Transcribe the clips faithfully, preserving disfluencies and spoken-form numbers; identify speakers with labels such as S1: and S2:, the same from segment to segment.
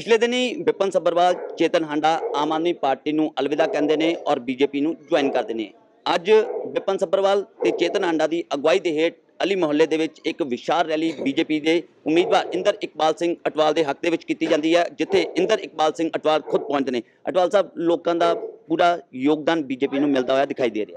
S1: पिछले दिन ही विपिन सब्बरवाल चेतन हांडा आम आदमी पार्टी नूं अलविदा कहंदे ने और बीजेपी नूं ज्वाइन करदे ने। अज विपिन सब्बरवाल ते चेतन हांडा की अगवाई के हेठ अली मोहल्ले दे विच एक विशाल रैली बीजेपी के उम्मीदवार इंदर इकबाल सिंह अटवाल के हक दे विच कीती जांदी है, जिथे इंदर इकबाल सिंह अटवाल खुद पहुंचते हैं। अटवाल साहब, लोगों का पूरा योगदान बीजेपी नूं मिलता हुआ दिखाई दे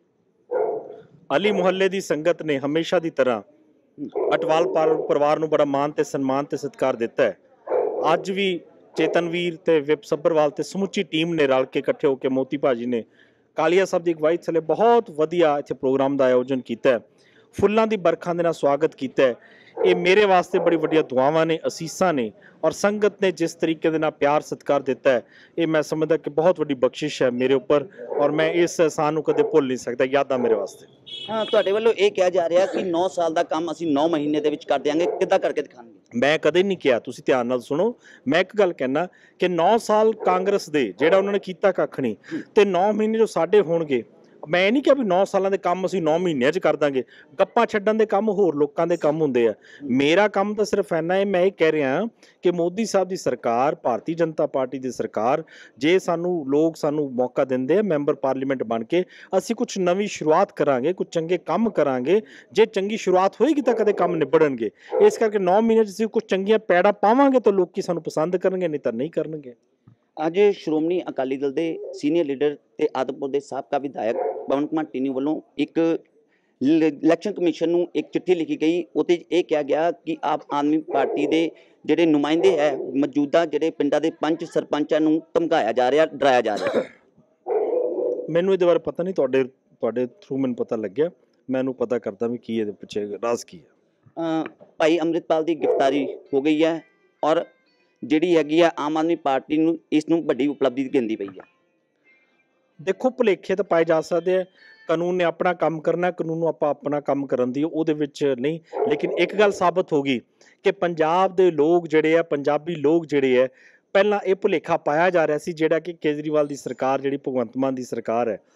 S1: रहा।
S2: अली मोहल्ले की संगत ने हमेशा की तरह अटवाल परिवार नूं बड़ा मान ते सन्मान ते सत्कार दिता है। अज भी चेतनवीर ते विप सब्बरवाल ते समुची टीम ने रल के इकट्ठे होकर मोती भाजी ने कालिया साहब की अगवाई थले बहुत वधिया इत्थे प्रोग्राम का आयोजन किया है। फुल्लां दी बरखा दे नाल स्वागत किया है। ये मेरे वास्ते बड़ी वड्डियां दुआवां ने, असीसां ने, और संगत ने जिस तरीके दे नाल प्यार सत्कार दिता है, ये मैं समझदा कि बहुत वड्डी बख्शिश है मेरे उपर, और मैं इस एहसान नूं कदे भुल नहीं सकदा। यादां मेरे वास्ते।
S1: हाँ, तुहाडे वल्लों ये कहा जा रहा कि नौ साल का काम असीं नौ महीने दे विच कर देंगे, किद्दां करके दिखाएंगे?
S2: मैं कदे नहीं किया, तुसीं ध्यान नाल सुनो। मैं एक गल कहना कि नौ साल कांग्रेस दे जिहड़ा उन्होंने कीता कख नहीं, ते नौ महीने जो साडे होणगे, मैं नहीं कहा भी नौ सालों के काम असीं नौ महीनों च कर देंगे। गप्पां छड्डण दे काम होर लोकां दे काम हुंदे आ। मेरा काम तो सिर्फ इन्ना है, मैं ये कह रहा कि मोदी साहब की सरकार, भारतीय जनता पार्टी की सरकार, जे सानू लोग सानू मौका देंदे मैंबर पार्लीमेंट बन के, असीं कुछ नवीं शुरुआत करांगे, कुछ चंगे काम करांगे। जे चंगी शुरुआत होएगी तो कदे काम निबड़नगे। इस करके नौ महीने च असीं कुछ चंगियां पैड़ा पावांगे तो लोग सानू पसंद करनगे, नहीं तो नहीं करनगे।
S1: अज श्रोमणी अकाली दल के सीनियर लीडर ते आदमपुर के साबका विधायक पवन कुमार टीनू वालों एक इलैक्शन कमीशन नूं एक चिट्ठी लिखी गई। उहदे ये कहा गया कि आप आदमी पार्टी के जिहड़े नुमाइंदे है मौजूदा जिहड़े पिंडां दे पंच सरपंचां नूं धमकाया जा रहा, डराया जा रहा।
S2: मैनूं इहदे बारे पता नहीं, तुहाडे तुहाडे थ्रू मैनूं पता लग्या। मैनूं पता करदा भी की इहदे पिछे राज की है।
S1: भाई अमृतपाल की गिरफ्तारी हो गई है और जिहड़ी हैगी आ आम आदमी पार्टी नूं इस नूं वड्डी उपलब्धि कहंदी पई है।
S2: देखो, भुलेखे तो पाए जा सकते हैं। कानून ने अपना काम करना, कानून नूं आपां अपना काम करन दी उहदे विच नहीं। लेकिन एक गल साबित होगी कि पंजाब दे लोग जिहड़े आ, पंजाबी लोग जिहड़े है, पहलां ये भुलेखा पाया जा रहा सी जिहड़ा कि केजरीवाल की सरकार, जिहड़ी भगवंत मान की सरकार है,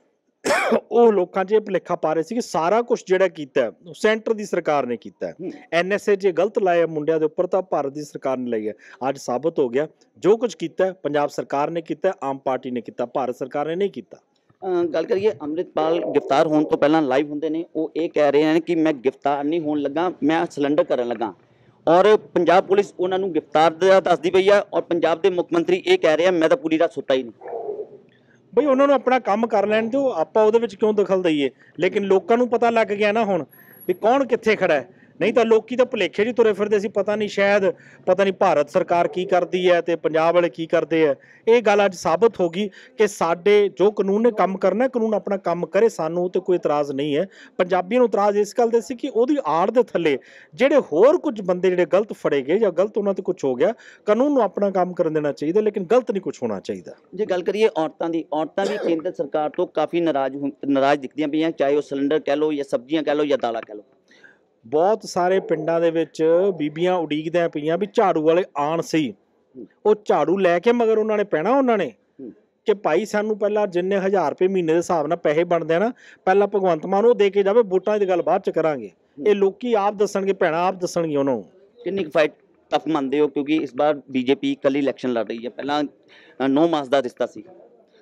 S2: ਉਹ ਲੋਕਾਂ 'ਚ ਇਹ ਭੁਲੇਖਾ ਪਾ ਰਹੇ ਸੀ ਕਿ ਸਾਰਾ ਕੁਝ ਜਿਹੜਾ ਕੀਤਾ ਹੈ ਸੈਂਟਰ ਦੀ ਸਰਕਾਰ ਨੇ ਕੀਤਾ ਹੈ। ਐਨ ਐਸ ਏ ਜੇ ਗਲਤ ਲਾਇਆ ਮੁੰਡਿਆਂ ਦੇ ਉੱਪਰ ਤਾਂ ਭਾਰਤ ਦੀ ਸਰਕਾਰ ਨੇ ਲਈ ਹੈ। ਅੱਜ ਸਾਬਤ ਹੋ ਗਿਆ ਜੋ ਕੁਝ ਕੀਤਾ ਪੰਜਾਬ ਸਰਕਾਰ ਨੇ ਕੀਤਾ, ਆਮ ਪਾਰਟੀ ਨੇ ਕੀਤਾ, ਭਾਰਤ ਸਰਕਾਰ ਨੇ ਨਹੀਂ ਕੀਤਾ।
S1: ਗੱਲ ਕਰੀਏ ਅੰਮ੍ਰਿਤਪਾਲ गिरफ्तार ਹੋਣ ਤੋਂ ਪਹਿਲਾਂ ਲਾਈਵ ਹੁੰਦੇ ਨੇ, ਉਹ ਇਹ ਕਹਿ ਰਹੇ ਹਨ ਕਿ ਮੈਂ गिरफ्तार ਨਹੀਂ ਹੋਣ ਲੱਗਾ, ਮੈਂ ਸਿਲੰਡਰ ਕਰਨ ਲੱਗਾ। ਔਰ ਪੰਜਾਬ ਪੁਲਿਸ ਉਹਨਾਂ ਨੂੰ गिरफ्तार ਦੱਸਦੀ ਪਈ ਹੈ ਔਰ ਪੰਜਾਬ ਦੇ ਮੁੱਖ ਮੰਤਰੀ ਇਹ ਕਹਿ ਰਹੇ ਆ ਮੈਂ ਤਾਂ ਪੂਰੀ ਰਾਤ ਸੁੱਤਾ ਹੀ ਨਹੀਂ।
S2: ਬਈ ਉਹਨਾਂ ਨੂੰ ਆਪਣਾ ਕੰਮ ਕਰ ਲੈਣ ਦਿਓ, ਆਪਾਂ ਉਹਦੇ ਵਿੱਚ ਕਿਉਂ ਦਖਲ ਦਈਏ। ਲੇਕਿਨ ਲੋਕਾਂ ਨੂੰ ਪਤਾ ਲੱਗ ਗਿਆ ਨਾ ਹੁਣ ਵੀ ਕੌਣ ਕਿੱਥੇ ਖੜਾ ਹੈ। नहीं तो लोग तो भुलेखे जी तुरे फिरते सी, पता नहीं शायद पता नहीं भारत सरकार की करती है तो पंजाब वाले की करते हैं। ये गल अज साबित होगी कि साडे जो कानून ने काम करना, कानून अपना काम करे, सानू तो कोई इतराज़ नहीं है। पंजाबियों नूं इतराज़ इस गल दे सी कि उहदी आड़ दे थल्ले जिहड़े होर कुछ बंदे जिहड़े गलत फड़े गए या गलत उन्हां ते कुछ हो गया, कानून नूं अपना काम करन देना चाहिए, लेकिन गलत नहीं कुछ होना चाहिए।
S1: जे गल करिए औरतां दी, औरतां भी केंद्र सरकार तो काफ़ी नाराज नाराज दिखदियां पईयां, चाहे वो सिलेंडर कह लो या सब्जियां कह लो या दालां कह लो।
S2: बहुत सारे पिंडां दे विच बीबियां उडीकदियां पईयां भी झाड़ू वाले आण सही, वो झाड़ू लैके मगर उन्होंने पैना उन्होंने कि भाई सानू पहला जिन्ने हज़ार रुपये महीने के हिसाब नाल पैसे बनते हैं ना, पहला भगवंत मान वो दे के जावे, वोटां दी गल बाद च करांगे। ये लोकी आप दसणगे, भैणां आप दसणगियां उन्होंने।
S1: किन्नी फाइट टफ मानते हो क्योंकि इस बार बीजेपी कल इलैक्शन लड़ रही है, पहला नौ मास का रिश्ता सी।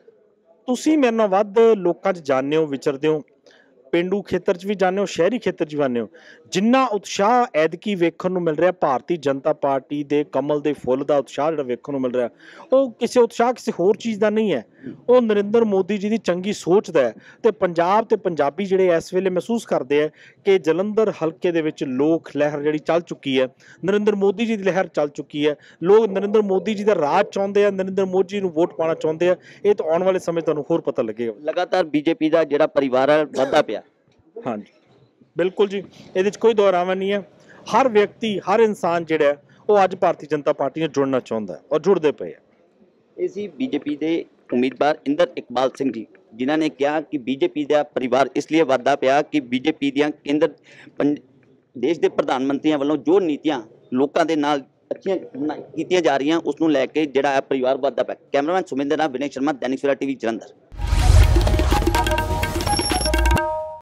S2: तुसीं मेरे नाल वध लोकां च जाणदे हो, विचरदे हो, पेंडू खेतर च भी जाने हो, शहरी खेतर च भी जाने हो। जिन्ना उत्साह ऐदकी वेखण नूं मिल रहा भारतीय जनता पार्टी दे कमल दे फुੱਲ ਦਾ उत्साह जिहड़ा वेखण नूं मिल रहा, ਉਹ ਕਿਸੇ उत्साह किसी होर चीज़ ਦਾ नहीं है। ਉਹ नरेंद्र मोदी जी की चंगी सोच ਦਾ है ਤੇ पंजाब ਤੇ ਪੰਜਾਬੀ ਜਿਹੜੇ ਇਸ ਵੇਲੇ महसूस करते हैं कि जलंधर हल्के ਦੇ ਵਿੱਚ लोक लहर ਜਿਹੜੀ ਚੱਲ चुकी है, नरेंद्र मोदी जी की लहर चल चुकी है। लोग नरेंद्र मोदी जी का राज चाहते हैं, नरेंद्र मोदी जी ਨੂੰ वोट पाना चाहते हैं। ये तो आने वाले समय ਤੁਹਾਨੂੰ होर पता लगेगा।
S1: लगातार बीजेपी का ਜਿਹੜਾ परिवार है ਵੱਧਦਾ ਪਿਆ।
S2: हाँ जी, बिल्कुल जी, ये कोई दोहरावा नहीं है। हर व्यक्ति, हर इंसान जिहड़ा वो अज भारतीय जनता पार्टी ने जुड़ना चाहता है और जुड़ते पे है।
S1: इसी बीजेपी के उम्मीदवार इंदर इकबाल सिंह जी जिन्होंने कहा कि बीजेपी का परिवार इसलिए वाधा पाया कि बीजेपी दियां केंद्र देश के प्रधानमंत्रियों वालों जो नीतियां लोगों के नाल अच्छियां कीतियां जा रही उसनूं लैके जिहड़ा परिवार वाधा पाया। कैमरामैन सुमिंदर नाल विनय शर्मा, दैनिक सवेरा टीवी, जलंधर।